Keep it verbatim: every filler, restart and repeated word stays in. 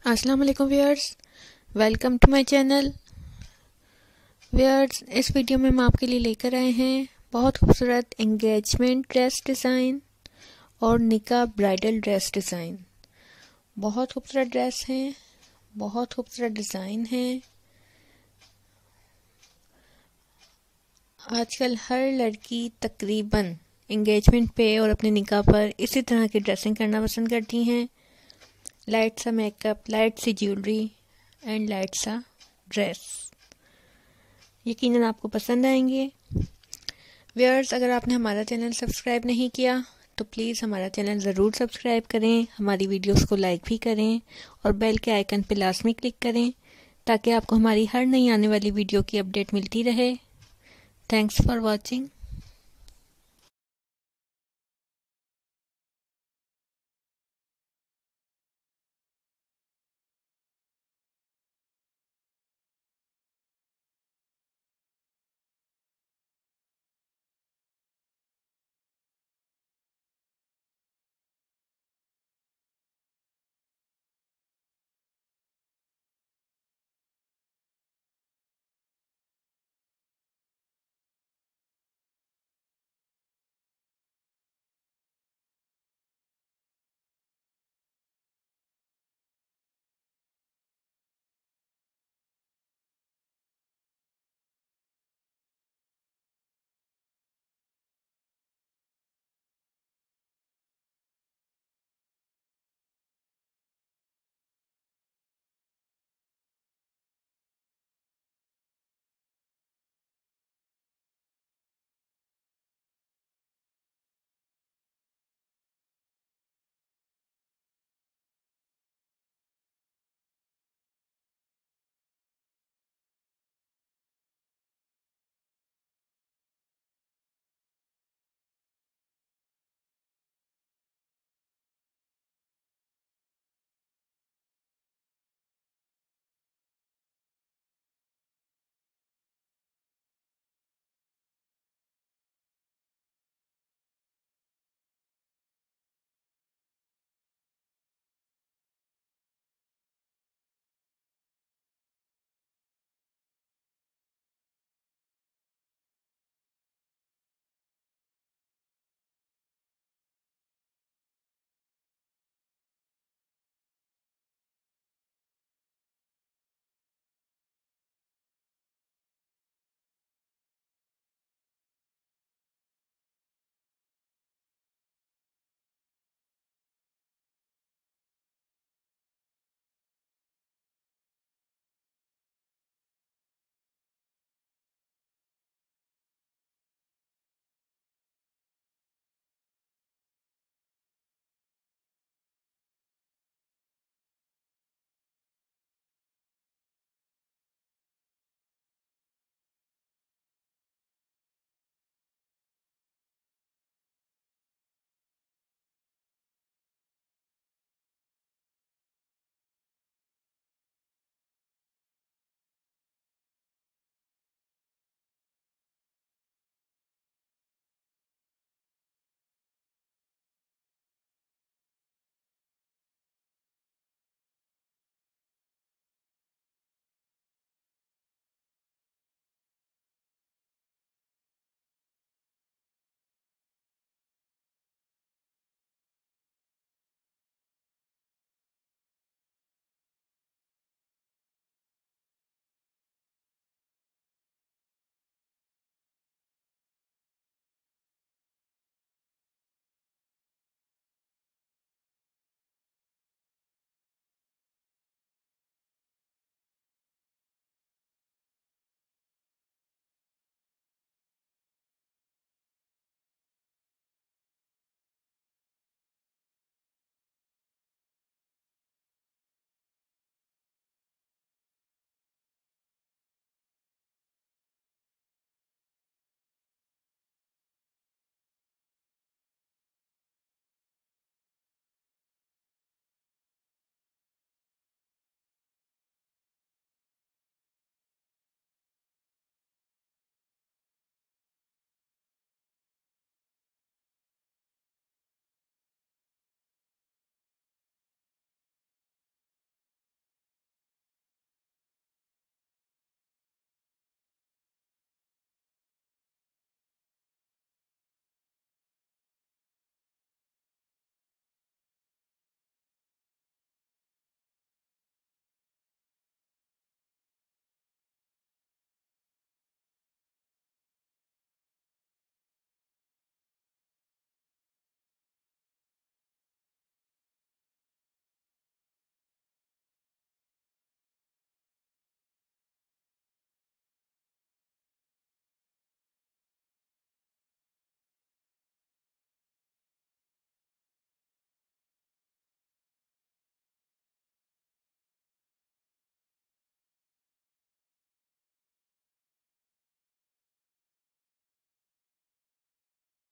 अस्सलाम वालेकुम viewers, welcome to my channel. Viewers, इस वीडियो में हम आपके लिए लेकर आए हैं बहुत खूबसूरत एंगेजमेंट ड्रेस डिज़ाइन और निकाह ब्राइडल ड्रेस डिज़ाइन। बहुत खूबसूरत ड्रेस हैं, बहुत खूबसूरत डिज़ाइन हैं। आजकल हर लड़की तकरीबन एंगेजमेंट पे और अपने निकाह पर इसी तरह की ड्रेसिंग करना पसंद करती हैं। लाइट सा मेकअप, लाइट सी ज्वेलरी एंड लाइट सा ड्रेस यकीनन आपको पसंद आएंगे। व्यूअर्स, अगर आपने हमारा चैनल सब्सक्राइब नहीं किया तो प्लीज़ हमारा चैनल ज़रूर सब्सक्राइब करें, हमारी वीडियोस को लाइक भी करें और बेल के आइकन पे लाजमी क्लिक करें ताकि आपको हमारी हर नई आने वाली वीडियो की अपडेट मिलती रहे। Thanks for watching.